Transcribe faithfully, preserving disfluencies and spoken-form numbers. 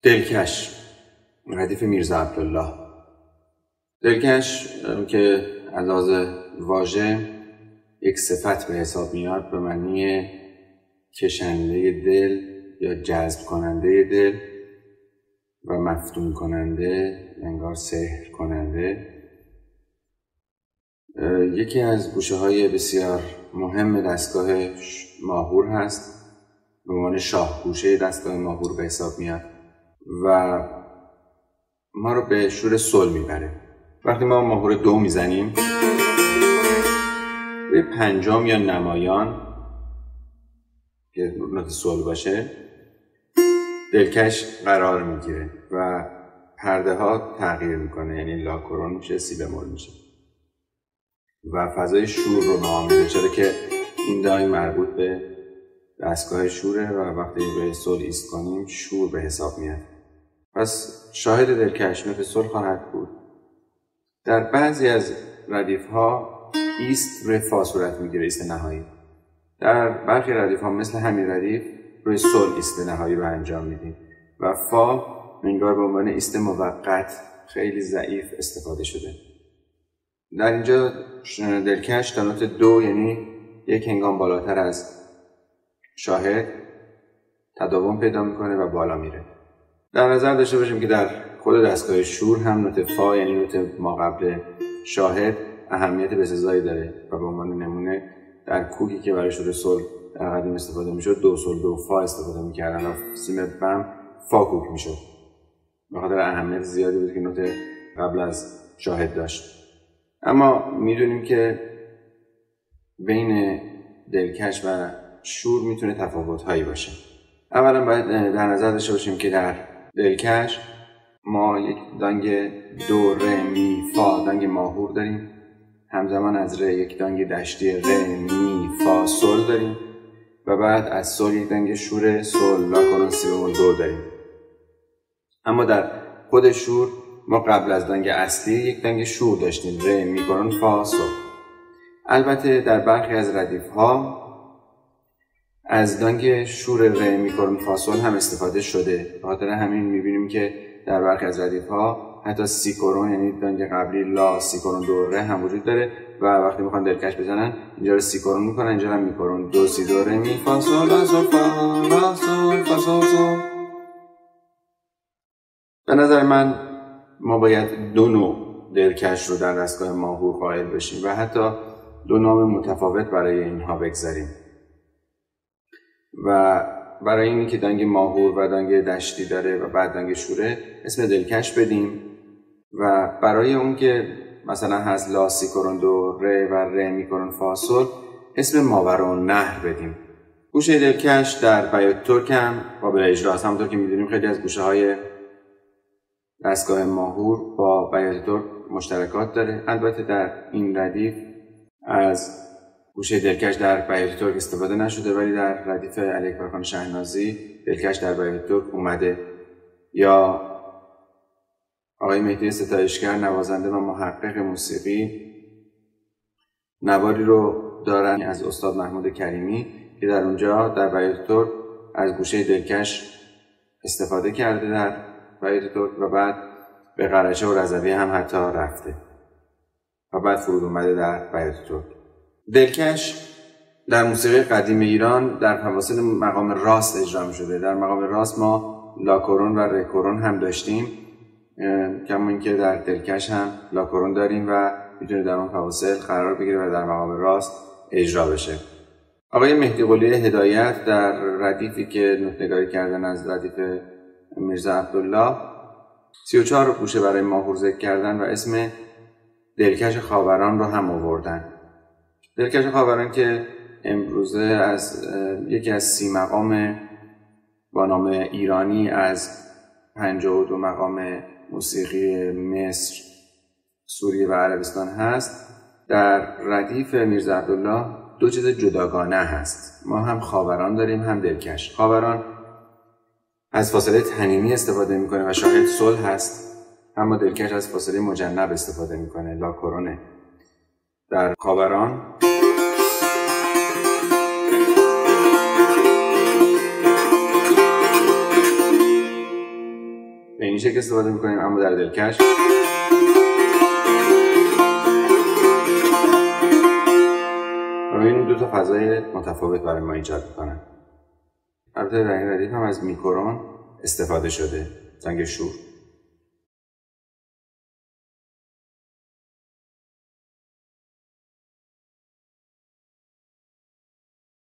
دلکش، ردیف میرزا عبدالله. دلکش که از لحاظ واژه یک صفت به حساب میاد به معنی کشنده دل یا جذب کننده دل و مفتون کننده، انگار سحر کننده. یکی از گوشه های بسیار مهم دستگاه ماهور هست، به عنوان شاه گوشه دستگاه ماهور به حساب میاد و ما رو به شور سل میبره. وقتی ما ماهور دو میزنیم به پنجم یا نمایان که نوت سل باشه دلکش قرار میگیره و پرده ها تغییر میکنه، یعنی لا کرون میشه، سی بمول میشه و فضای شور رو ما میده، چرا که این دای مربوط به دستگاه شوره و وقتی به سل ایست کنیم شور به حساب میاد. پس شاهد دلکش نوت سل خواهد بود. در بعضی از ردیف ها ایست روی فا صورت میگیره، ایست نهایی. در برخی ردیف ها مثل همین ردیف روی سل ایست نهایی رو انجام میدیم و فا انگار به عنوان ایست موقت خیلی ضعیف استفاده شده. در اینجا دلکش تا نوت دو، یعنی یک هنگام بالاتر از شاهد، تداوم پیدا میکنه و بالا میره. در نظر داشته باشیم که در خود دستگاه شور هم نوت فا، یعنی نوت ما قبل شاهد، اهمیت بسزایی داره و به عنوان نمونه در کوکی که برای شور سل در قدیم استفاده میشد دو سل دو فا استفاده میکردن و سیم بم فا کوک میشد، به خاطر اهمیت زیادی بود که نوت قبل از شاهد داشت. اما میدونیم که بین دلکش و شور میتونه تفاوت هایی باشه. اولا باید در نظر داشته باشیم که در دلکش ما یک دانگ دو ر می فا دانگ ماهور داریم، همزمان از ر یک دانگ دشتی ر می فا سل داریم و بعد از سل یک دانگ شور سل لا کرون سی بمول دو داریم. اما در خود شور ما قبل از دانگ اصلی یک دانگ شور داشتیم، ر می کرون فا سل. البته در برخی از ردیف ها از دانگ شور ر می کرون فا سل هم استفاده شده، به خاطر همین میبینیم که در برخی از ردیف ها حتی سی کرون، یعنی دانگ قبلی لا سی کرون دو ر هم وجود داره و وقتی میخوان دلکش بزنن اینجا رو سی کرون میکنن، اینجا هم می کرون دو سی دو ر می فا سل لا سل فا لا سل فا سل سل. به نظر من ما باید دو نوع دلکش رو در دستگاه ماهور قائل بشیم و حتی دو نام متفاوت برای اینها بگذاریم و برای اینی که دانگ ماهور و دانگ دشتی داره و بعد دانگ شوره اسم دلکش بدیم و برای اون که مثلا هست لا سی کرون دو ر و ر می کرون فا سل اسم ماورالنهر بدیم. گوشه دلکش در بیات ترک هم قابل اجرا است، همونطور که میدونیم خیلی از گوشه های دستگاه ماهور با بیات ترک مشترکات داره. البته در این ردیف از گوشه دلکش در بیات ترک استفاده نشده، ولی در ردیف علی اکبر خان شهنازی دلکش در بیات ترک اومده. یا آقای مهدی ستایشگر، نوازنده و محقق موسیقی، نواری رو دارن از استاد محمود کریمی که در اونجا در بیات ترک از گوشه دلکش استفاده کرده در بیات ترک و بعد به قرچه و رضویه هم حتی رفته و بعد فرود اومده در بیات ترک. دلکش در موسیقی قدیم ایران در فواصل مقام راست اجرا می شده. در مقام راست ما لا کرون و ر کرون هم داشتیم، کما اینکه در دلکش هم لا کرون داریم و میتونه در اون فواصل قرار بگیره و در مقام راست اجرا بشه. آقای مهدی قلی هدایت در ردیفی که نوت‌نگاری کردن از ردیف میرزا عبدالله سی و چهار گوشه برای ماهور ذکر کردن و اسم دلکش خاوران رو هم آوردن. دلکش خاوران که امروزه از یکی از سی مقام با نام ایرانی از پنجاه و دو مقام موسیقی مصر، سوریه و عربستان هست، در ردیف میرزا عبدالله دو چیز جداگانه هست. ما هم خاوران داریم هم دلکش. خاوران از فاصله طنینی استفاده میکنه و شاهد سل هست، اما دلکش از فاصله مجنب استفاده میکنه، لا کرونه. در خاوران شکل استفاده میکنیم، اما در دلکش و این دو تا فضای متفاوت برای ما ایجاد میکنن. البته در این ردیف هم از میکرون استفاده شده، زنگ شور.